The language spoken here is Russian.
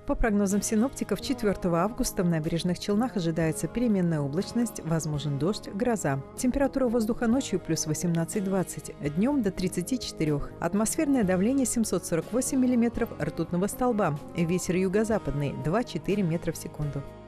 По прогнозам синоптиков, 4 августа в набережных Челнах ожидается переменная облачность, возможен дождь, гроза. Температура воздуха ночью плюс 18-20, днем до 34. Атмосферное давление 748 миллиметров ртутного столба. Ветер юго-западный 2-4 метра в секунду.